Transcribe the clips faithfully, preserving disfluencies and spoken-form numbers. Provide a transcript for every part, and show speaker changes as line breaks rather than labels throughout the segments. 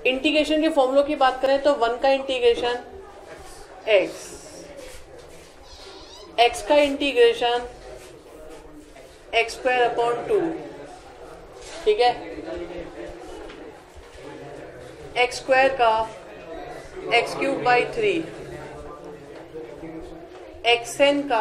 Integration के फॉर्मूलों की बात करें तो वन का इंटीग्रेशन एक्स, एक्स का integration x square upon two, ठीक है, एक्स स्क्वायर का x cube by three, x n का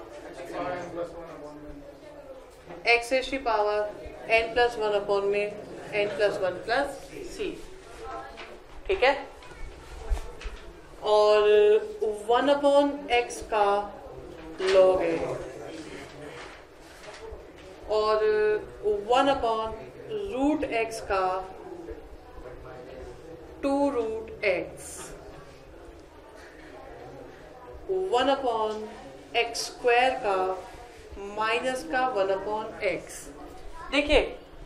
एक्स एस की power n plus one upon में n plus one plus C, ठीक है, और वन अपॉन एक्स का लॉग है और वन अपॉन रूट एक्स का two root x, one upon x square का माइनस का वन अपॉन एक्स। देखिए,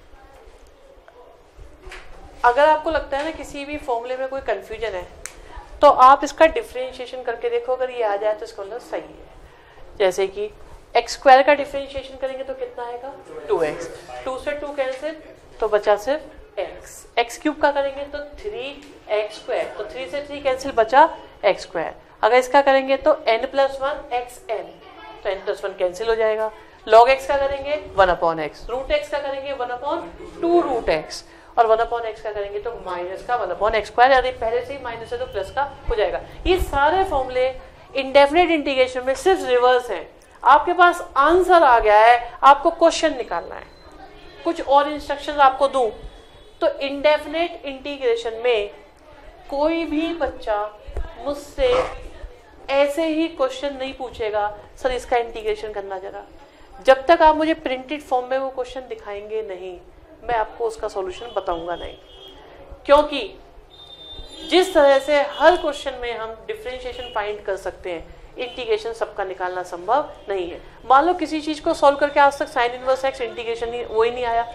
अगर आपको लगता है ना किसी भी फॉर्मूले में कोई कंफ्यूजन है तो आप इसका डिफरेंशिएशन करके देखो, अगर ये आ जाए तो इसका मतलब सही है। जैसे कि एक्स स्क्वायर का डिफरेंशिएशन करेंगे तो कितना आएगा टू एक्स, टू से टू कैंसिल तो बचा सिर्फ एक्स, एक्स क्यूब का करेंगे तो थ्री एक्स स्क्वायर, तो थ्री से थ्री कैंसिल बचा एक्स स्क्वायर। अगर इसका करेंगे तो n plus one x n, तो एन प्लस वन कैंसिल हो जाएगा। लॉग एक्स का करेंगे one upon x, root x का करेंगे one upon two root x, और वन अपॉन एक्स का करेंगे तो माइनस का वन अपॉन एक्स स्क्वायर, यदि पहले से ही माइनस है तो प्लस का हो जाएगा। ये सारे फॉर्मूले इंडेफिनिट इंटीग्रेशन में सिर्फ रिवर्स हैं। आपके पास आंसर आ गया है, आपको क्वेश्चन निकालना है, कुछ और इंस्ट्रक्शन आपको दूं तो इंडेफिनिट इंटीग्रेशन में कोई भी बच्चा मुझसे ऐसे ही क्वेश्चन नहीं पूछेगा सर इसका इंटीग्रेशन करना जरा, जब तक आप मुझे प्रिंटेड फॉर्म में वो क्वेश्चन दिखाएंगे नहीं, मैं आपको उसका सॉल्यूशन बताऊंगा नहीं। क्योंकि जिस तरह से हर क्वेश्चन में हम डिफरेंशिएशन फाइंड कर सकते हैं, इंटीग्रेशन सबका निकालना संभव नहीं है। मान लो किसी चीज को सॉल्व करके आज तक साइन इनवर्स एक्स इंटीग्रेशन ही वो ही नहीं आया,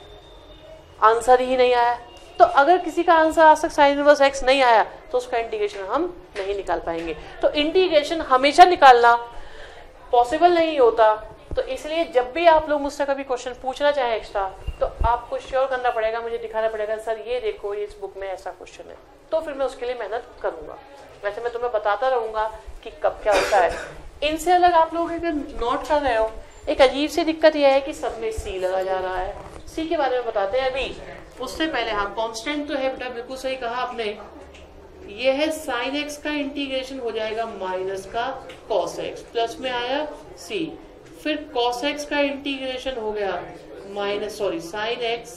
आंसर ही नहीं आया, तो अगर किसी का आंसर आज तक साइन इनवर्स एक्स नहीं आया तो उसका इंटीग्रेशन हम नहीं निकाल पाएंगे। तो इंटीग्रेशन हमेशा निकालना पॉसिबल नहीं होता। तो इसलिए जब भी आप लोग मुझसे कभी क्वेश्चन पूछना चाहें एक्स्ट्रा, तो आपको श्योर करना पड़ेगा, मुझे दिखाना पड़ेगा सर ये देखो इस बुक में ऐसा क्वेश्चन है, तो फिर मैं उसके लिए मेहनत करूंगा। वैसे मैं तुम्हें बताता रहूंगा कि कब क्या होता है। इनसे अलग आप लोग अगर नोट कर रहे हो, एक अजीब सी दिक्कत यह है कि सब में सी लगा जा रहा है। सी के बारे में बताते हैं अभी, उससे पहले हाँ कांस्टेंट तो है बेटा, बिल्कुल सही कहा आपने। ये है साइन एक्स का इंटीग्रेशन हो जाएगा माइनस का कॉस एक्स, प्लस में आया सी, फिर कॉस एक्स का इंटीग्रेशन हो गया minus sorry sine x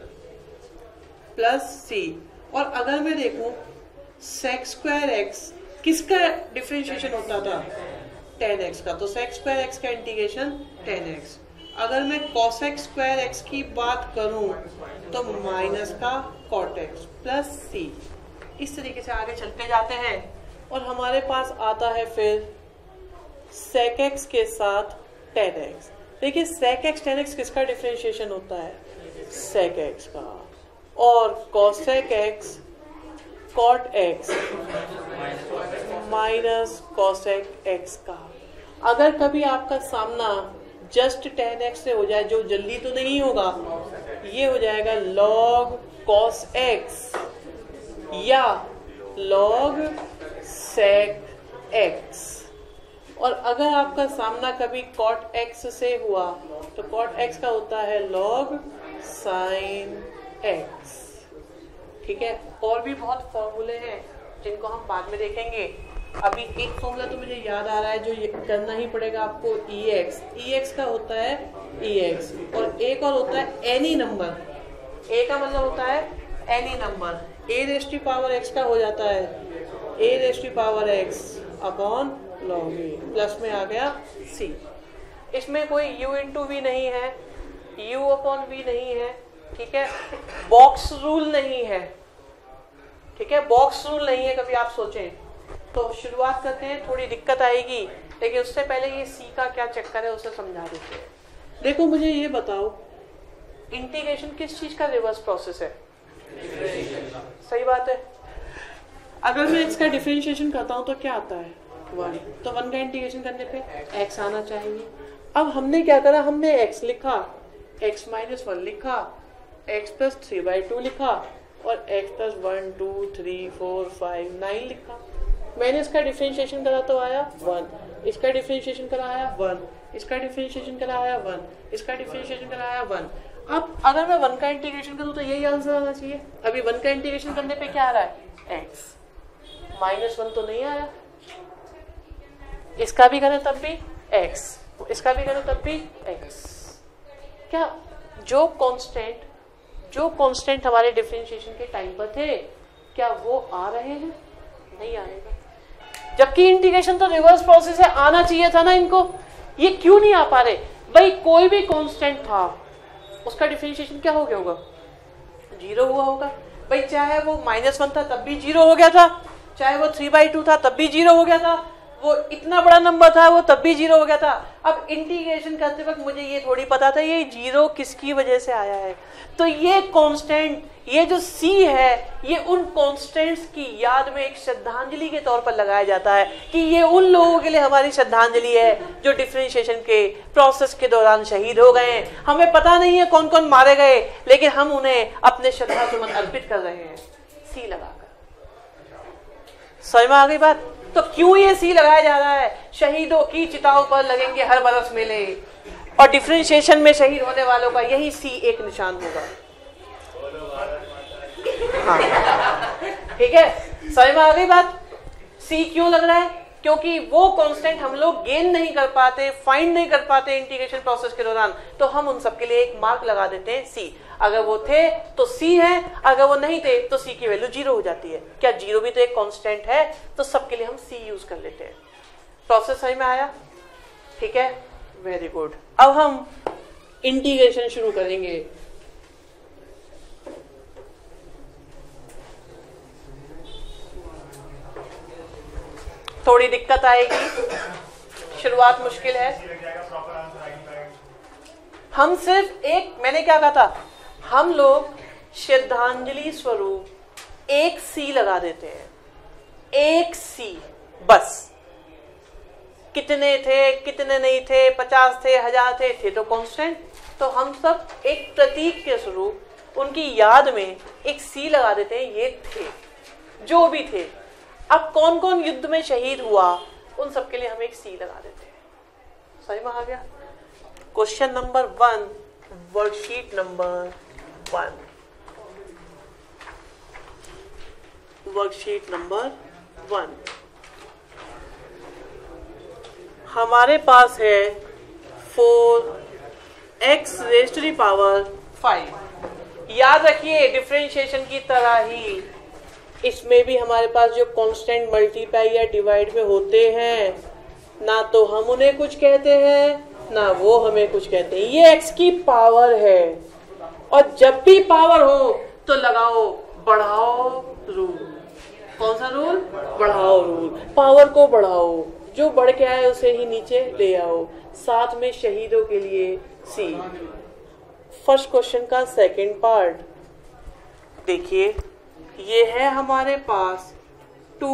plus C. और अगर मैं देखूं सेक स्क्वायर एक्स किसका डिफरेंशिएशन होता था टेन एक्स का, तो सेक स्क्वायर एक्स का इंटीग्रेशन टेन एक्स। अगर मैं कॉस एक्स स्क्वायर एक्स की बात करूं तो माइनस का कॉट एक्स प्लस सी। इस तरीके से आगे चलते जाते हैं और हमारे पास आता है फिर सेक एक्स के साथ टेन एक्स। देखिए सेक एक्स टेन एक्स किसका डिफरेंशिएशन होता है सेक एक्स का, और cosec x cot x minus cosec x का। अगर कभी आपका सामना जस्ट टेन एक्स से हो जाए, जो जल्दी तो नहीं होगा, ये हो जाएगा लॉग कॉस एक्स या लॉग सेक एक्स। और अगर आपका सामना कभी कॉट एक्स से हुआ तो कॉट एक्स का होता है लॉग साइन एक्स, ठीक है। और भी बहुत फॉर्मूले हैं जिनको हम बाद में देखेंगे। अभी एक फॉर्मूला तो मुझे याद आ रहा है जो ये करना ही पड़ेगा आपको, ई एक्स। ई एक्स का होता है ई एक्स, और एक और होता है एनी नंबर। ए का मतलब होता है any number, a raised power x का हो जाता है a raised power x upon log a, plus में आ गया सी। इसमें कोई u इंटू वी नहीं है, u अपॉन वी नहीं है, ठीक है। बॉक्स रूल नहीं है, ठीक है, बॉक्स रूल नहीं है। कभी आप सोचें तो शुरुआत करते हैं, थोड़ी दिक्कत आएगी, लेकिन उससे पहले ये सी का क्या चक्कर है उसे समझा देते हैं। देखो मुझे ये बताओ, इंटीग्रेशन किस चीज का रिवर्स प्रोसेस है? सही बात है। अगर मैं इसका डिफरेंशिएशन करता हूं तो क्या आता है वन, तो वन का इंटीग्रेशन करने पे एक्स आना चाहिए। अब हमने क्या करा, हमने एक्स लिखा, एक्स माइनस वन लिखा, x plus three by two लिखा, और x plus one two three four five nine लिखा। मैंने इसका डिफरेंशिएशन करा तो आया वन, इसका डिफरेंशिएशन करा आया वन, इसका डिफरेंशिएशन करा आया वन, इसका डिफरेंशिएशन करा आया वन। अब अगर मैं वन का इंटीग्रेशन करूं तो यही आंसर आना चाहिए। अभी वन का इंटीग्रेशन करने पे क्या आ रहा है x, माइनस वन तो नहीं आया। इसका भी करें तब भी x, इसका भी करें तब भी x। क्या जो कांस्टेंट जो कांस्टेंट हमारे डिफरेंशिएशन के टाइम पर थे क्या वो आ रहे हैं? नहीं आएगा। जबकि इंटीग्रेशन तो रिवर्स प्रोसेस है, आना चाहिए था ना इनको। ये क्यों नहीं आ पा रहे? भाई कोई भी कांस्टेंट था उसका डिफरेंशिएशन क्या हो गया होगा? जीरो हुआ होगा। भाई चाहे वो माइनस वन था तब भी जीरो हो गया था, चाहे वो थ्री बाई टू था तब भी जीरो हो गया था, वो इतना बड़ा नंबर था वो तब भी जीरो हो गया था। अब इंटीग्रेशन करते वक्त मुझे ये थोड़ी पता था ये जीरो किसकी वजह से आया है। तो ये कांस्टेंट, ये जो c है, ये उन कांस्टेंट्स की याद में एक श्रद्धांजलि के तौर पर लगाया जाता है कि ये उन लोगों के लिए हमारी श्रद्धांजलि है जो डिफरेंशिएशन के प्रोसेस के दौरान शहीद हो गए। हमें पता नहीं है कौन कौन मारे गए, लेकिन हम उन्हें अपने श्रद्धा सुमन अर्पित कर रहे हैं सी लगाकर। समझ में आ गई बात? तो क्यों ये सी लगाया जा रहा है? शहीदों की चिताओं पर लगेंगे हर बरस मेले, और डिफरेंशिएशन में शहीद होने वालों का यही सी एक निशान होगा। हाँ ठीक है, समझ में आ गई बात? सी क्यों लग रहा है? क्योंकि वो कांस्टेंट हम लोग गेन नहीं कर पाते, फाइंड नहीं कर पाते इंटीग्रेशन प्रोसेस के दौरान, तो हम उन सब के लिए एक मार्क लगा देते हैं सी। अगर वो थे तो सी है, अगर वो नहीं थे तो सी की वैल्यू जीरो हो जाती है। क्या जीरो भी तो एक कांस्टेंट है? तो सबके लिए हम सी यूज कर लेते हैं। प्रोसेस समझ में आया? ठीक है, वेरी गुड। अब हम इंटीग्रेशन शुरू करेंगे। थोड़ी दिक्कत आएगी, शुरुआत मुश्किल है। हम सिर्फ एक, मैंने क्या कहा था, हम लोग श्रद्धांजलि स्वरूप एक सी लगा देते हैं, एक सी बस। कितने थे कितने नहीं थे, पचास थे हजार थे, थे तो कांस्टेंट, तो हम सब एक प्रतीक के स्वरूप उनकी याद में एक सी लगा देते हैं। ये थे जो भी थे। अब कौन कौन युद्ध में शहीद हुआ उन सब के लिए हम एक सी लगा देते हैं। समझ में आ गया? Question number one, worksheet number one, worksheet number one. हमारे पास है four x raise to the power five. याद रखिए डिफरेंशिएशन की तरह ही इसमें भी हमारे पास जो कांस्टेंट मल्टीप्लाई या डिवाइड में होते हैं, ना तो हम उन्हें कुछ कहते हैं ना वो हमें कुछ कहते हैं। ये एक्स की पावर है, और जब भी पावर हो तो लगाओ बढ़ाओ रूल। कौन सा रूल? बढ़ाओ रूल। पावर को बढ़ाओ, जो बढ़ के आए उसे ही नीचे ले आओ। साथ में शहीदों के लिए सी। फर्स्ट क्वेश्चन का सेकंड पार्ट देखिए, ये है हमारे पास टू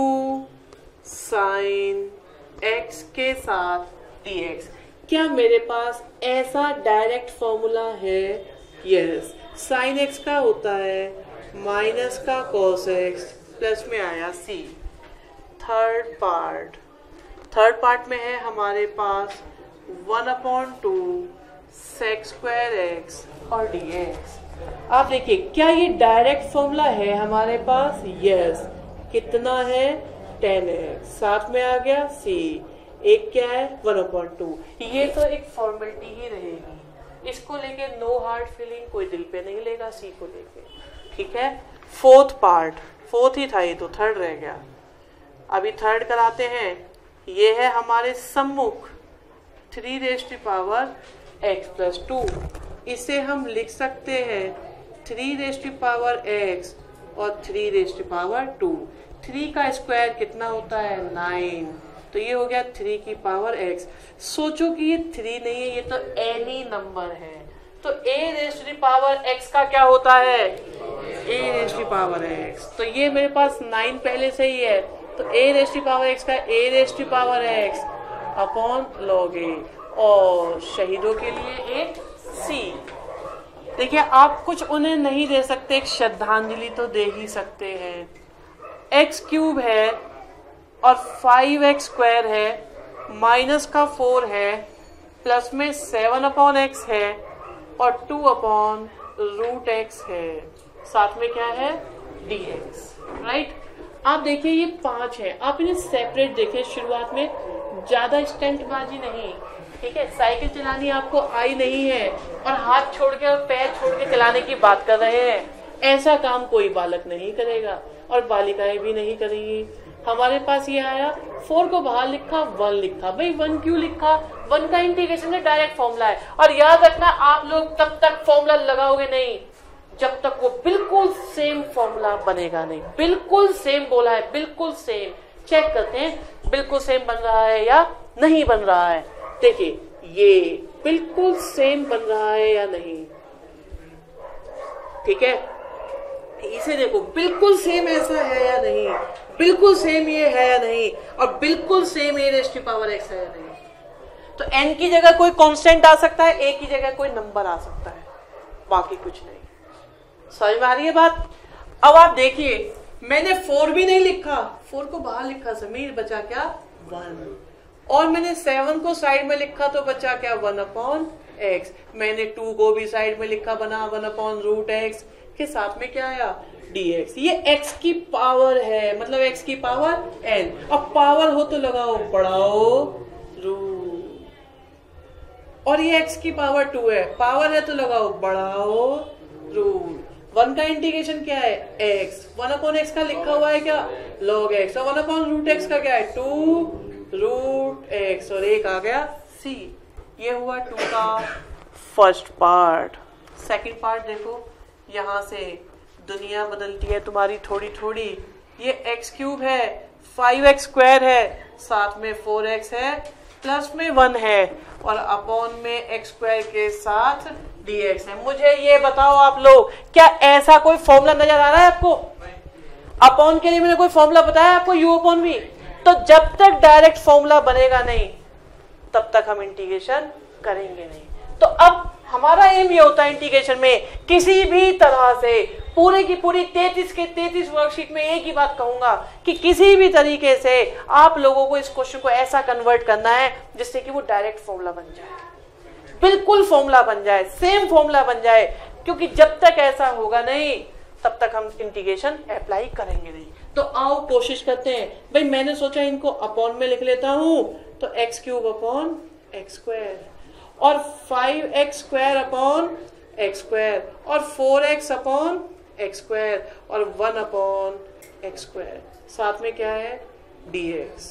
साइन एक्स के साथ dx। क्या मेरे पास ऐसा डायरेक्ट फॉर्मूला है? यस। साइन एक्स का होता है माइनस का कॉस एक्स, प्लस में आया C. Third part, third part में है हमारे पास one upon two sec square x और dx। आप देखिए क्या ये डायरेक्ट फॉर्मूला है हमारे पास? यस। कितना है? टेन एक्स, साथ में आ गया सी। एक क्या है? One upon two. ये तो एक फॉर्मेलिटी ही रहेगी, इसको लेके नो हार्ड फीलिंग कोई दिल पे नहीं लेगा सी को लेके। ठीक है। फोर्थ पार्ट, फोर्थ ही था ये तो, थर्ड रह गया। अभी थर्ड कराते हैं। ये है हमारे सम्मुख three raise to power x plus two. इसे हम लिख सकते हैं three raise to power x और three raise to power two. Three का स्क्वायर कितना होता है? नाइन। तो ये हो गया थ्री की पावर एक्स। सोचो कि ये थ्री नहीं है, ये तो एनी नंबर है। तो a raise to power x का क्या होता है? a raise to power x। तो ये मेरे पास नाइन पहले से ही है, तो a raise to power x का a raise to power x upon log a। और शहीदों के लिए एक c। देखिए आप कुछ उन्हें नहीं दे सकते, एक श्रद्धांजलि तो दे ही सकते हैं। एक्स क्यूब है और फाइव एक्स स्क्वायर है, माइनस का फोर है, प्लस में सेवन अपॉन एक्स है और टू अपॉन रूट एक्स है, साथ में क्या है डी एक्स, राइट। आप देखिए ये पांच है, आप इन्हें सेपरेट देखिए, शुरुआत में ज्यादा स्टंटबाजी नहीं, ठीक है। साइकिल चलानी आपको आई नहीं है और हाथ छोड़ के और पैर छोड़ के चलाने की बात कर रहे हैं, ऐसा काम कोई बालक नहीं करेगा और बालिकाएं भी नहीं करेंगी। हमारे पास ये आया, फोर को बाहर लिखा, वन लिखा, भाई वन क्यों लिखा, वन का इंटीग्रेशन का डायरेक्ट फॉर्मूला है। और याद रखना आप लोग तब तक फॉर्मूला लगाओगे नहीं जब तक वो बिल्कुल सेम फॉर्मूला बनेगा नहीं। बिल्कुल सेम बोला है, बिल्कुल सेम। चेक करते हैं बिल्कुल सेम बन रहा है या नहीं बन रहा है। देखिए ये बिल्कुल सेम बन रहा है या नहीं, ठीक है। इसे देखो बिल्कुल सेम ऐसा है या नहीं, बिल्कुल सेम ये है या नहीं, और बिल्कुल same a raise to power x है या नहीं। तो n की जगह कोई कांस्टेंट आ सकता है, a की जगह कोई नंबर आ सकता है, बाकी कुछ नहीं। समझ में आ रही है बात। अब आप देखिए मैंने फोर भी नहीं लिखा, फोर को बाहर लिखा समीर, बचा क्या वन, और मैंने सेवन को साइड में लिखा तो बचा क्या वन अपॉन एक्स। मैंने टू को भी साइड में लिखा, बना वन अपॉन रूट एक्स, के साथ में क्या आया dx। ये x की पावर है, मतलब x की पावर n। अब पावर हो तो लगाओ बढ़ाओ रूट, और ये x की पावर टू है, पावर है तो लगाओ बढ़ाओ रूट। वन का इंटीग्रेशन क्या है x, वन अपॉन एक्स का लिखा हुआ है क्या log x, और वन अपॉन रूट एक्स का क्या है टू रूट एक्स, और एक आ गया c। ये हुआ टू का फर्स्ट पार्ट। सेकंड पार्ट देखो, यहां से दुनिया बदलती है तुम्हारी थोड़ी थोड़ी। ये एक्स क्यूब है, फाइव एक्स स्क्वायर है, साथ में फोर एक्स है, प्लस में वन है, और अपॉन में एक्स स्क्वायर के साथ dx है। मुझे ये बताओ आप लोग, क्या ऐसा कोई फॉर्मूला नजर आ रहा है आपको? अपॉन के लिए मैंने कोई फॉर्मूला बताया आपको u अपॉन v? तो जब तक डायरेक्ट फॉर्मूला बनेगा नहीं तब तक हम इंटीग्रेशन करेंगे नहीं। तो अब हमारा एम ये होता है इंटीग्रेशन में, किसी भी तरह से पूरे की पूरी तैंतीस के तैंतीस वर्कशीट में एक ही बात कहूंगा कि किसी भी तरीके से आप लोगों को इस क्वेश्चन को ऐसा कन्वर्ट करना है जिससे कि वो डायरेक्ट फॉर्मूला बन जाए, बिल्कुल फॉर्मूला बन जाए, सेम फॉर्मूला बन जाए। क्योंकि जब तक ऐसा होगा नहीं तब तक हम इंटीग्रेशन अप्लाई करेंगे नहीं। तो आओ कोशिश करते हैं। भाई मैंने सोचा इनको अपॉन में लिख लेता हूं, तो x cube upon x square, और five x square upon x square, और four x upon x square, और वन अपॉन एक्स स्क्वायर, साथ में क्या है dx।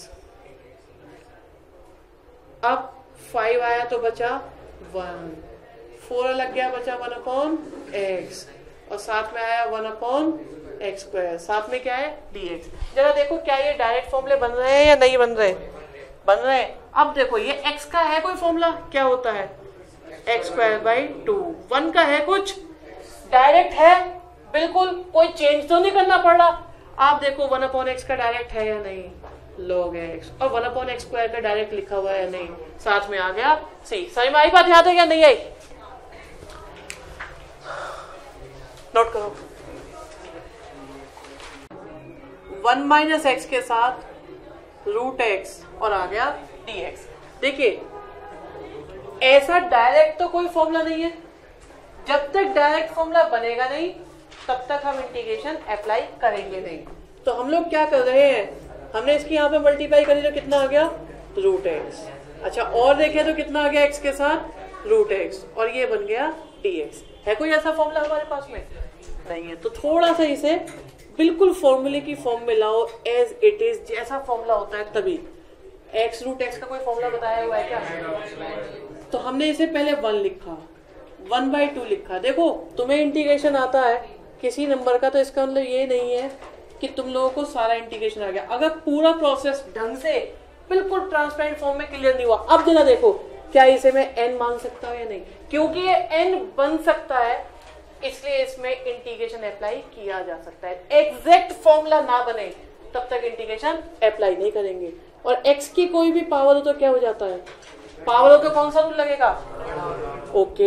अब फाइव आया तो बचा वन, फोर लग गया बचा वन अपॉन एक्स, और साथ में आया वन अपॉन एक्स स्क्वायर, साथ में क्या है dx। जरा देखो क्या ये डायरेक्ट फॉर्मूले बन रहे हैं या नहीं बन रहे? बन रहे हैं। अब देखो ये x का है कोई फॉर्मूला, क्या होता है x square by two. One का है कुछ, डायरेक्ट है बिल्कुल, कोई चेंज तो नहीं करना पड़ रहा। आप देखो वन अपॉन एक्स का डायरेक्ट है या नहीं log x, और वन अपॉन एक्स स्क्वायर का डायरेक्ट लिखा हुआ है या नहीं, साथ में आ गया c। समझ में आई बात? याद है या नहीं आई? नोट करो, वन माइनस एक्स के साथ रूट एक्स, और आ गया dx। देखिए ऐसा डायरेक्ट तो कोई फॉर्मूला नहीं है, जब तक डायरेक्ट फॉर्मूला बनेगा नहीं तब तक हम इंटीग्रेशन अप्लाई करेंगे नहीं। तो हम लोग क्या कर रहे हैं, हमने इसकी यहाँ पे मल्टीप्लाई करी तो कितना आ गया रूट एक्स। अच्छा और देखे तो कितना आ गया एक्स के साथ रूट एक्स, और ये बन गया dx। है कोई ऐसा फॉर्मूला हमारे पास में? नहीं है। तो थोड़ा सा इसे बिल्कुल फॉर्मूले की फॉर्म में लाओ, एज इट इज, जैसा फॉर्मूला होता है तभी। एक्स रूट एक्स का कोई फॉर्मूला बताया हुआ है क्या? तो हमने इसे पहले वन लिखा, वन बाई टू लिखा। देखो तुम्हें इंटीग्रेशन आता है किसी नंबर का, तो इसका मतलब ये नहीं है कि तुम लोगों को सारा इंटीग्रेशन आ गया। अगर पूरा प्रोसेस ढंग से बिल्कुल ट्रांसपेरेंट फॉर्म में क्लियर नहीं हुआ, अब जरा देखो क्या इसे मैं n मान सकता हूं या नहीं। क्योंकि ये n बन सकता है इसलिए इसमें इंटीग्रेशन अप्लाई किया जा सकता है। एग्जैक्ट फॉर्मूला ना बने तब तक इंटीग्रेशन अप्लाई नहीं करेंगे। और x की कोई भी पावर हो तो क्या हो जाता है, पावर हो तो कौन सा रूल लगेगा? ओके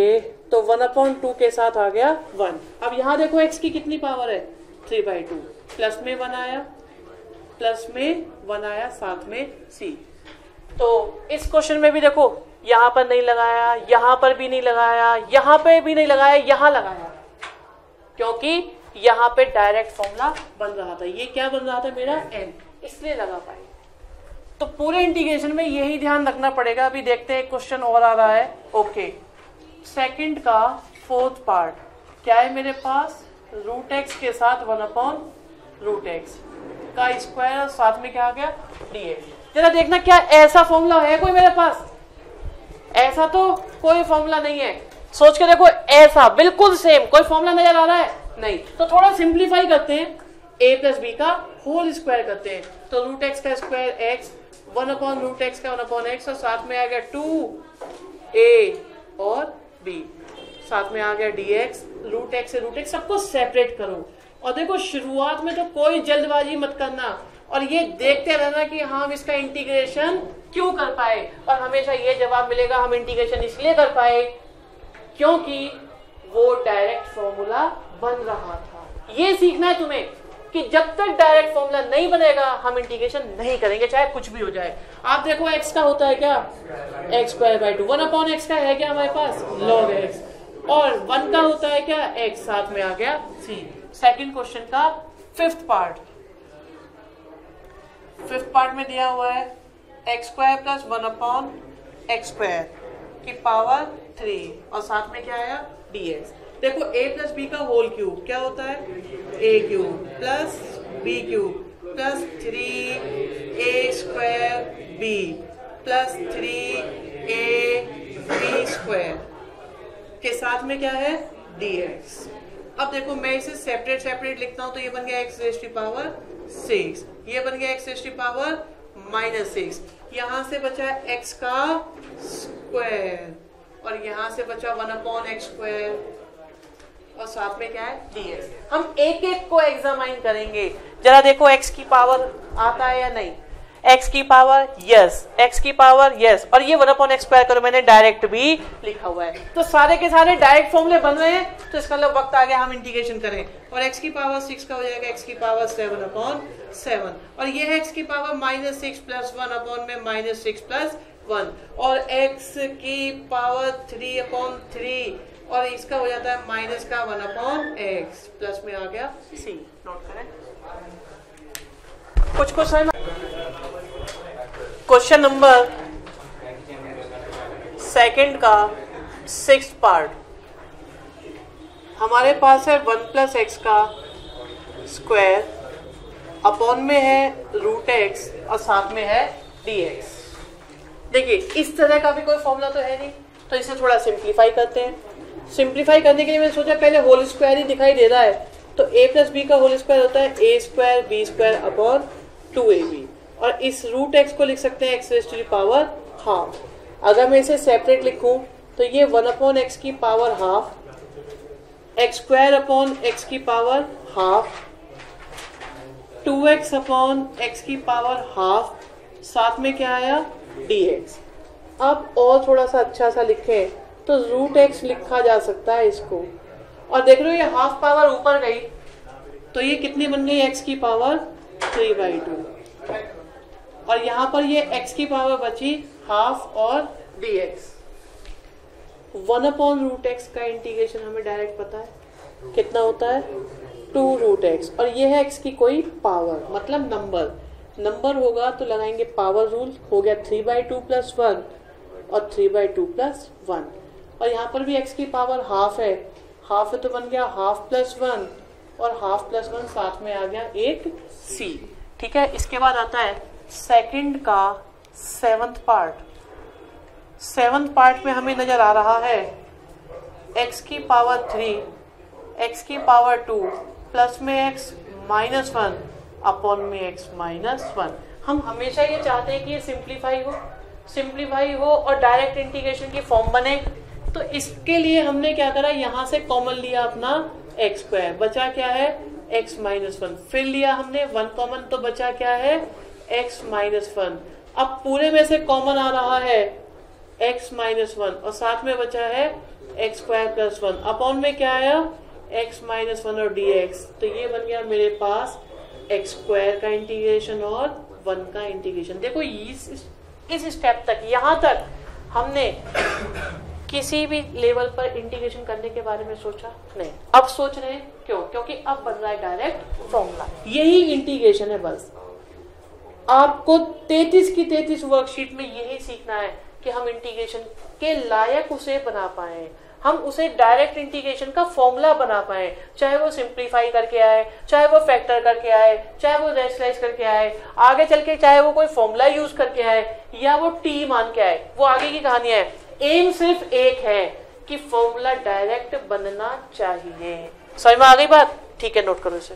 तो वन अपॉन टू के साथ आ गया वन। अब यहाँ देखो x की कितनी पावर है, थ्री बाई टू, प्लस में वन आया, प्लस में वन आया, साथ में c। तो इस क्वेश्चन में भी देखो यहाँ पर नहीं लगाया, यहाँ पर भी नहीं लगाया, यहाँ पे भी नहीं लगाया, यहाँ लगाया, क्योंकि यहाँ पे डायरेक्ट फॉर्मूला बन रहा था। ये क्या बन रहा था मेरा n, इसलिए लगा पाए। तो पूरे इंटीग्रेशन में यही ध्यान रखना पड़ेगा। अभी देखते हैं क्वेश्चन और आ रहा है। ओके, सेकंड का फोर्थ पार्ट क्या है मेरे पास, रूट एक्स के साथ वन अपॉन रूट एक्स का स्क्वायर, साथ में क्या आ गया, डी एक्स। जरा देखना क्या ऐसा फॉर्मूला है कोई मेरे पास, ऐसा तो कोई फॉर्मूला नहीं है। सोच के देखो, ऐसा बिल्कुल सेम कोई फॉर्मूला नजर आ रहा है, नहीं। तो थोड़ा सिंप्लीफाई करते हैं, a प्लस बी का होल स्क्वायर करते हैं। तो रूट एक्स का square x, one upon root x का वन अपॉन एक्स, और साथ में आ गया टू ए और b, साथ में आ गया dx। रूट एक्स से रूट एक्स सबको सेपरेट करो। और देखो शुरुआत में तो कोई जल्दबाजी मत करना, और ये देखते रहना कि हम इसका इंटीग्रेशन क्यों कर पाए। और हमेशा ये जवाब मिलेगा, हम इंटीग्रेशन इसलिए कर पाए क्योंकि वो डायरेक्ट फॉर्मूला बन रहा था। ये सीखना है तुम्हें कि जब तक डायरेक्ट फॉर्मूला नहीं बनेगा हम इंटीग्रेशन नहीं करेंगे, चाहे कुछ भी हो जाए। आप देखो x का होता है क्या, x square by two, one upon x का है क्या हमारे पास, लॉग एक्स, और वन का होता है क्या, x, साथ में आ गया c। सेकंड क्वेश्चन का फिफ्थ पार्ट, फिफ्थ पार्ट में दिया हुआ है x square plus one upon x square की पावर थ्री, और साथ में क्या आया, dx। देखो a प्लस बी का होल क्यूब क्या होता है, a cube plus b cube plus three a square b plus three a b square के साथ में क्या है, dx। अब देखो मैं इसे सेपरेट सेपरेट लिखता हूं, तो ये बन गया x raise to power six, ये बन गया x raise to power minus six, यहां से बचा एक्स का स्क्वायर, और यहां से बचा वन अपॉन एक्स स्क्वायर, और साथ में क्या है, dx। हम एक एक को एग्जामाइन करेंगे। जरा देखो x की पावर आता है या नहीं, x की पावर यस, x की पावर यस, और ये वन अपॉन एक्स स्क्वायर करो, मैंने डायरेक्ट भी लिखा हुआ है। तो सारे के सारे डायरेक्ट फॉर्मूले बन रहे हैं, तो इसका मतलब वक्त आ गया हम इंटीग्रेशन करें। और x की पावर सिक्स का हो जाएगा x की पावर सेवन अपॉन सेवन, और ये है x की power minus six plus one upon में माइनस सिक्स प्लस वन, और x की पावर थ्री अपॉन थ्री, और इसका हो जाता है माइनस का वन अपॉन एक्स, प्लस में आ गया सी। नोट करें कुछ कुछ है ना। क्वेश्चन नंबर सेकंड का सिक्स्थ पार्ट, हमारे पास है वन प्लस एक्स का स्क्वायर, अपॉन में है रूट एक्स, और साथ में है dx। देखिए इस तरह का भी कोई फॉर्मूला तो है नहीं, तो इसे थोड़ा सिंप्लीफाई करते हैं। सिंप्लीफाई करने के लिए मैंने सोचा पहले होल स्क्वायर ही दिखाई दे रहा है, तो a प्लस बी का होल स्क्वायर होता है a square b square upon two a b, और इस रूट एक्स को लिख सकते हैं x raise to the power half. अगर मैं इसे सेपरेट लिखूं तो ये वन अपॉन एक्स की power half, x square upon x की power half, two x upon x की पावर हाफ, साथ में क्या आया, dx। अब और थोड़ा सा अच्छा सा लिखें तो रूट एक्स लिखा जा सकता है इसको, और देख लो ये हाफ पावर ऊपर गई, तो ये कितनी बन गई, x की पावर थ्री बाई टू, और यहाँ पर ये x की पावर बची हाफ और dx। One upon root x का इंटीग्रेशन हमें डायरेक्ट पता है कितना होता है, टू रूट एक्स, और ये है x की कोई पावर, मतलब नंबर, नंबर होगा तो लगाएंगे पावर रूल, हो गया three by two plus one, और three by two plus one, और यहाँ पर भी x की पावर हाफ है, हाफ है तो बन गया हाफ प्लस वन, और हाफ प्लस वन, साथ में आ गया एक c। ठीक है, इसके बाद आता है सेकंड का सेवंथ पार्ट। सेवंथ पार्ट में हमें नजर आ रहा है x की पावर थ्री, x की पावर टू, प्लस में x माइनस वन, अपॉन में x माइनस वन। हम हमेशा ये चाहते हैं कि ये सिंप्लीफाई हो, सिंप्लीफाई हो और डायरेक्ट इंटीग्रेशन की फॉर्म बने। तो इसके लिए हमने क्या करा, यहाँ से कॉमन लिया अपना एक्स स्क्वायर, बचा क्या है, x माइनस वन, फिर लिया हमने वन कॉमन, तो बचा क्या है, x माइनस वन। अब पूरे में से कॉमन आ रहा है x माइनस वन, और साथ में बचा है x square plus one upon में क्या आया एक्स माइनस वन और डी एक्स। तो ये बन गया मेरे पास एक्स स्क्वायर का इंटीग्रेशन और वन का इंटीग्रेशन। देखो इस इस स्टेप तक, यहां तक हमने किसी भी लेवल पर इंटीग्रेशन करने के बारे में सोचा नहीं। अब सोच रहे हैं, क्यों? क्योंकि अब बन रहा है डायरेक्ट फॉर्मूला। यही इंटीग्रेशन है। बस आपको तैंतीस की तैंतीस वर्कशीट में यही सीखना है कि हम इंटीग्रेशन के लायक उसे बना पाए, हम उसे डायरेक्ट इंटीग्रेशन का फॉर्मूला बना पाए, चाहे वो सिंप्लीफाई करके आए, चाहे वो फैक्टर करके आए, चाहे वो रैशनलाइज करके आए, आगे चल के चाहे वो कोई फॉर्मूला यूज करके आए या वो टी मान के आए, वो आगे की कहानी है। एम सिर्फ एक है कि फॉर्मूला डायरेक्ट बनना चाहिए। समझ में आ गई बात? ठीक है, नोट करो इसे।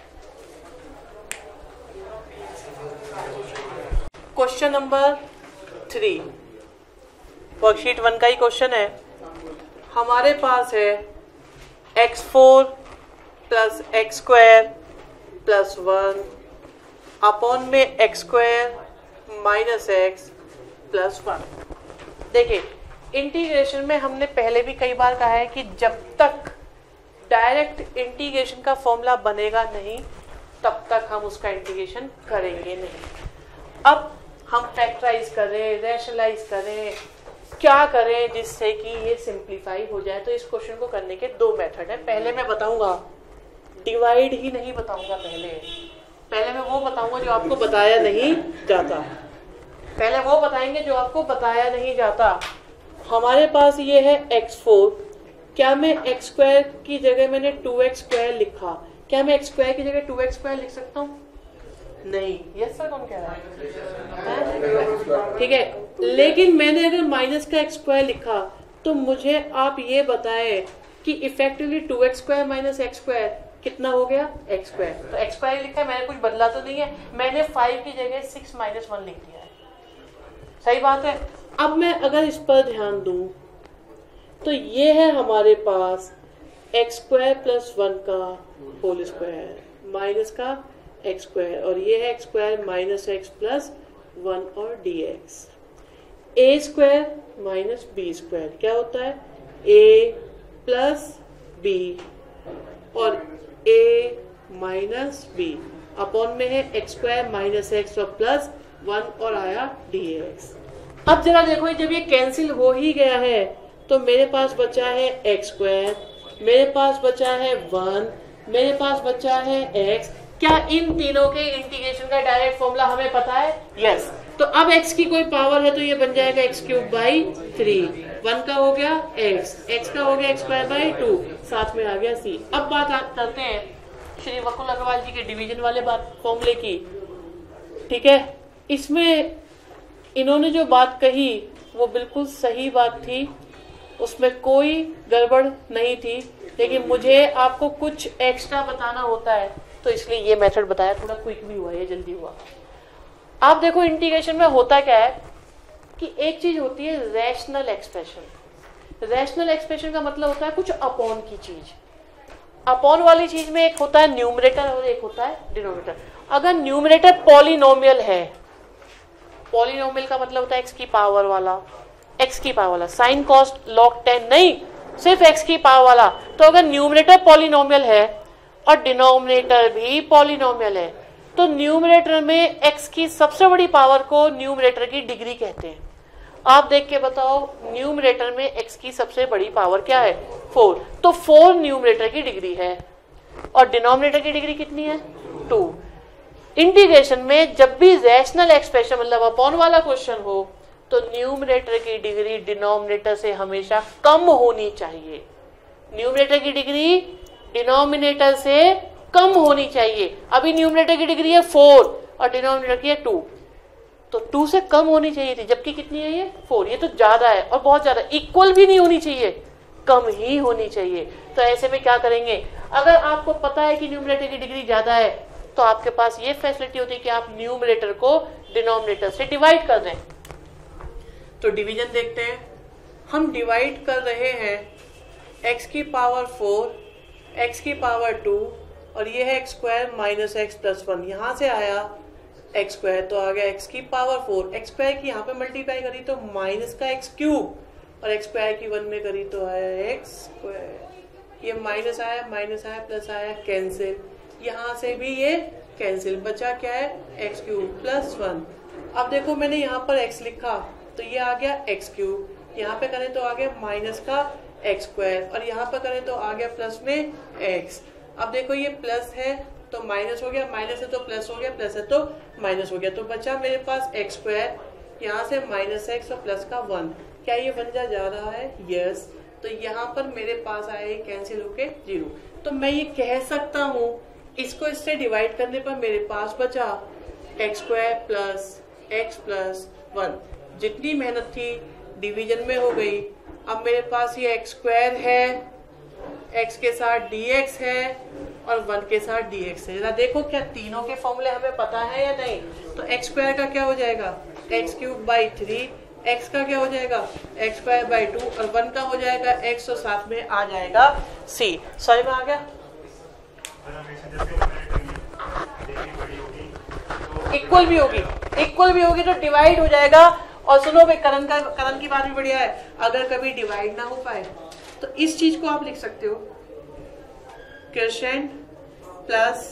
Question number three, worksheet one का ही क्वेश्चन है। हमारे पास है x four plus x square plus one upon में x square minus x plus one. देखिए इंटीग्रेशन में हमने पहले भी कई बार कहा है कि जब तक डायरेक्ट इंटीग्रेशन का फॉर्मूला बनेगा नहीं तब तक हम उसका इंटीग्रेशन करेंगे नहीं। अब हम फैक्टराइज करें, रैशनलाइज करें, क्या करें जिससे कि ये सिंप्लीफाई हो जाए। तो इस क्वेश्चन को करने के दो मेथड है। पहले मैं बताऊंगा, डिवाइड ही नहीं बताऊंगा, पहले पहले मैं वो बताऊंगा जो आपको बताया नहीं जाता। पहले वो बताएंगे जो आपको बताया नहीं जाता। हमारे पास ये है एक्स फोर, क्या मैं एक्स स्क्वायर की जगह मैंने टू एक्स स्क्वायर लिखा, क्या मैं एक्स स्क्वायर की जगह टू एक्स स्क्वायर लिख सकता हूँ? नहीं। यस सर, कौन कह रहा है? ठीक है, लेकिन मैंने अगर माइनस का एक्स स्क्वायर लिखा तो मुझे आप ये बताएं कि effectively two x square minus x square कितना हो गया? X square. तो एक्स स्क्वायर लिखा है, मैंने कुछ बदला तो नहीं है, मैंने फाइव की जगह सिक्स माइनस वन लिख दिया है। सही बात है। अब मैं अगर इस पर ध्यान दूं तो ये है हमारे पास एक्स स्क्वायर प्लस वन का होल स्क्वायर माइनस का एक्स स्क्वायर, और ये है x square minus x plus one और d x. A square minus b square क्या होता है? ए प्लस बी और ए माइनस बी अपॉन में है एक्स स्क्वायर माइनस एक्स और प्लस वन और आया डी एक्स। अब जरा देखो, जब ये कैंसिल हो ही गया है तो मेरे पास बचा है एक्स स्क्वायर, मेरे पास बचा है वन, मेरे पास बचा है एक्स। क्या इन तीनों के इंटीग्रेशन का डायरेक्ट फॉर्मूला हमें पता है? यस। तो अब x की कोई पावर है तो ये बन जाएगा x cube by three, one का हो गया x, x का हो गया एक्स स्क्वायर बाई टू, साथ में आ गया c। अब बात करते हैं श्री वकुल अग्रवाल जी के डिवीजन वाले बात फॉर्मूले की। ठीक है, इसमें इन्होंने जो बात कही वो बिल्कुल सही बात थी, उसमें कोई गड़बड़ नहीं थी, लेकिन मुझे आपको कुछ एक्स्ट्रा बताना होता है तो इसलिए ये मेथड बताया। थोड़ा क्विक भी हुआ, ये जल्दी हुआ। आप देखो इंटीग्रेशन में होता क्या है कि एक चीज होती है रैशनल एक्सप्रेशन। रैशनल एक्सप्रेशन का मतलब होता है कुछ अपॉन की चीज। अपॉन वाली चीज में एक होता है न्यूमरेटर और एक होता है डिनोमिनेटर। अगर न्यूमरेटर पॉलिनोमियल है, पॉलिनोमियल का मतलब होता है एक्स की पावर वाला, एक्स की पावर वाला, साइन कॉस्ट लॉग टेन नहीं, सिर्फ एक्स की पावर वाला। तो अगर न्यूमरेटर पॉलिनोमियल है और डिनोमिनेटर भी पॉलिनोमियल है तो न्यूमरेटर में x की सबसे बड़ी पावर को न्यूमरेटर की डिग्री कहते हैं। आप देख के बताओ, न्यूमरेटर में x की सबसे बड़ी पावर क्या है? फोर। तो फोर न्यूमरेटर की डिग्री है और डिनोमिनेटर की डिग्री कितनी है? टू। इंटीग्रेशन में जब भी रैशनल एक्सप्रेशन मतलब अपॉन वाला क्वेश्चन हो तो न्यूमरेटर की डिग्री डिनोमिनेटर से हमेशा कम होनी चाहिए। न्यूमरेटर की डिग्री डिनोमिनेटर से कम होनी चाहिए। अभी न्यूमरेटर की डिग्री है फोर और डिनोमिनेटर की है टू, तो टू से कम होनी चाहिए थी, जबकि कितनी है ये? फोर। ये तो ज्यादा है और बहुत ज्यादा, इक्वल भी नहीं होनी चाहिए, कम ही होनी चाहिए। तो ऐसे में क्या करेंगे? अगर आपको पता है कि न्यूमरेटर की डिग्री ज्यादा है तो आपके पास ये फैसिलिटी होती है कि आप न्यूमरेटर को डिनोमिनेटर से डिवाइड कर दें। तो डिवीजन देखते हैं। हम डिवाइड कर रहे हैं एक्स की पावर फोर, एक्स की पावर टू और ये है x square minus x plus one. यहाँ से आया एक्स स्क्वायर तो आ गया एक्स की पावर फोर, एक्स स्क्वायर की यहाँ पे मल्टीप्लाई करी तो माइनस का एक्स क्यूब और एक्स स्क्वायर की वन में करी तो आया एक्स स्क्वायर, ये माइनस आया माइनस आया प्लस आया कैंसिल, यहाँ से भी ये कैंसिल, बचा क्या है एक्स क्यूब प्लस वन। अब देखो मैंने यहाँ पर एक्स लिखा तो ये आ गया एक्स क्यूब, यहाँ पे करें तो आ गया माइनस का एक्स स्क्वायर और यहाँ पे करें तो आ गया प्लस में एक्स। अब देखो ये प्लस है तो माइनस हो गया, माइनस है तो प्लस हो गया, प्लस है तो माइनस हो गया, तो बचा मेरे पास एक्स स्क्वायर, यहाँ से माइनस एक्स और प्लस का वन। क्या ये वन जा जा रहा है? यस। तो यहाँ पर मेरे पास आया ये कैंसिल होके जीरो। तो मैं ये कह सकता हूँ इसको इससे डिवाइड करने पर मेरे पास बचा x square plus x plus one. जितनी मेहनत थी डिवीजन में हो गई। अब मेरे पास ये एक्स स्क्वायर है, एक्स के साथ dx है और वन के साथ dx है। जरा देखो क्या तीनों के फॉर्मूले हमें पता है या नहीं? तो एक्स स्क्वायर का क्या हो जाएगा x cube by three, x का क्या हो जाएगा एक्स स्क्वायर बाई टू और वन का हो जाएगा एक्स और साथ में आ जाएगा सी। समझ में आ गया? इक्वल भी होगी, इक्वल भी होगी तो डिवाइड हो जाएगा। और सुनो भाई करण का करण की बात भी बढ़िया है, अगर कभी डिवाइड ना हो पाए तो इस चीज को आप लिख सकते हो quotient plus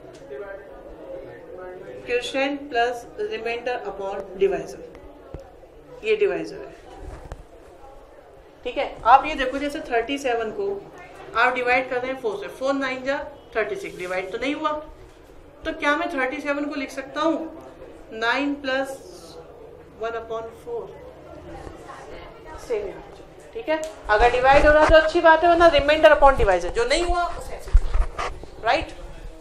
quotient plus remainder upon divisor, ये डिवाइजर है। ठीक है, आप ये देखो जैसे थर्टी सेवन को आप डिवाइड कर रहे हैं फोर से, फोर नाइन जा थर्टी सिक्स, डिवाइड तो नहीं हुआ। तो क्या मैं थर्टी सेवन को लिख सकता हूँ nine plus one upon four, same है। ठीक है, अगर डिवाइड हो रहा तो अच्छी बात है, वरना रिमाइंडर अपॉन डिवाइजर, जो नहीं हुआ उसे राइट।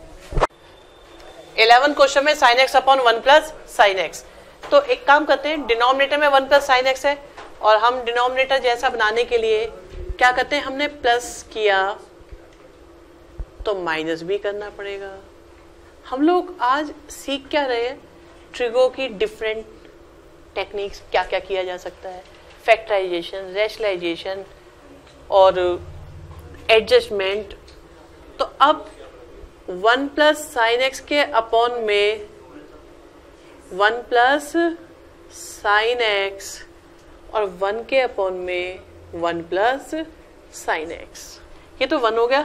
इलेवन क्वेश्चन में sine x upon one plus sine x. तो एक काम करते हैं, डिनोमिनेटर में वन प्लस साइन एक्स है और हम डिनोमिनेटर जैसा बनाने के लिए क्या करते हैं, हमने प्लस किया तो माइनस भी करना पड़ेगा। हम लोग आज सीख क्या रहे हैं, ट्रिगो की डिफरेंट टेक्निक्स, क्या क्या किया जा सकता है, फैक्टराइजेशन, रैशनलाइजेशन और एडजस्टमेंट। तो अब वन प्लस साइन एक्स के अपॉन में वन प्लस साइन एक्स और वन के अपॉन में वन प्लस साइन एक्स, ये तो वन हो गया।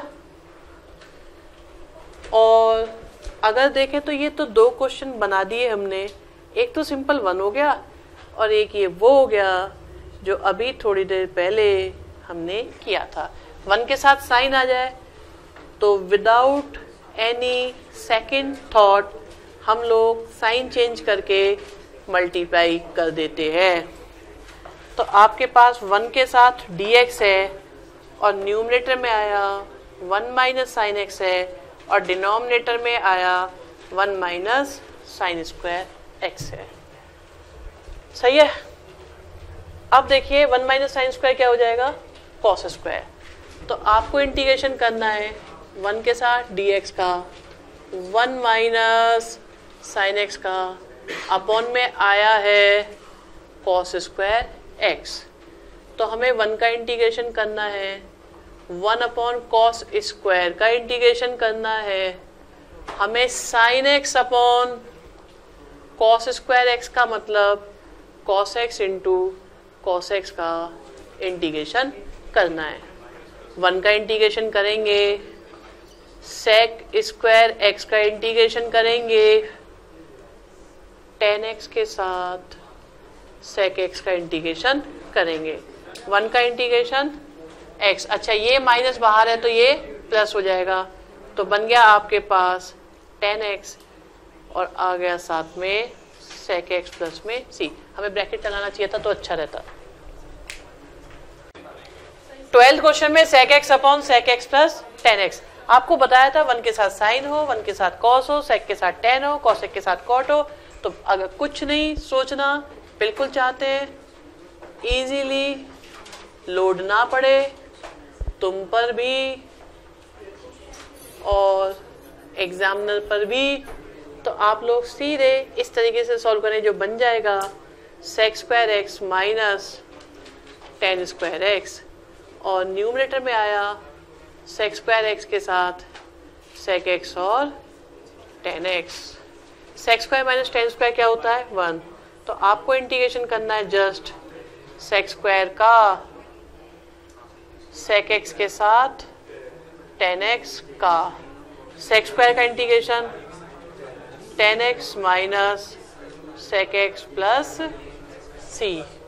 और अगर देखें तो ये तो दो क्वेश्चन बना दिए हमने, एक तो सिंपल वन हो गया और एक ये वो हो गया जो अभी थोड़ी देर पहले हमने किया था। वन के साथ साइन आ जाए तो विदाउट एनी सेकंड थॉट हम लोग साइन चेंज करके मल्टीप्लाई कर देते हैं। तो आपके पास वन के साथ dx है और न्यूमरेटर में आया वन माइनस साइन एक्स है और डिनोमिनेटर में आया one minus sine square x है। सही है। अब देखिए वन माइनस साइन स्क्वायर क्या हो जाएगा, कॉस स्क्वायर। तो आपको इंटीग्रेशन करना है वन के साथ dx का, वन माइनस साइन एक्स का, अपॉन में आया है कॉस स्क्वायर एक्स। तो हमें वन का इंटीग्रेशन करना है, वन अपॉन कॉस स्क्वायर का इंटीग्रेशन करना है, हमें sine x upon cos square x का मतलब cos x into cos x का इंटीग्रेशन करना है। वन का इंटीग्रेशन करेंगे, सेक स्क्वायर एक्स का इंटीग्रेशन करेंगे, टेन एक्स के साथ सेक एक्स का इंटीग्रेशन करेंगे, वन का इंटीग्रेशन एक्स। अच्छा ये माइनस बाहर है तो ये प्लस हो जाएगा, तो बन गया आपके पास टेन एक्स और आ गया साथ में सेक एक्स प्लस में सी। हमें ब्रैकेट लगाना चाहिए था तो अच्छा रहता। ट्वेल्थ क्वेश्चन में sec x upon sec x plus tan x. आपको बताया था वन के साथ साइन हो, वन के साथ कॉस हो, सेक के साथ टेन हो, कॉसेक के साथ कॉट हो। तो अगर कुछ नहीं सोचना, बिल्कुल चाहते हैं इजीली लोड ना पड़े तुम पर भी और एग्जामिनर पर भी, तो आप लोग सीधे इस तरीके से सॉल्व करें जो बन जाएगा sec square x minus tan square x और न्यूमरेटर में आया सेक स्क्वायर एक्स के साथ सेक एक्स और tan x. Sec square minus tan square क्या होता है, वन। तो आपको इंटीग्रेशन करना है जस्ट सेक स्क्वायर का सेक एक्स के साथ टेन एक्स का सेक स्क्वायर का integration tan x minus sec x plus सी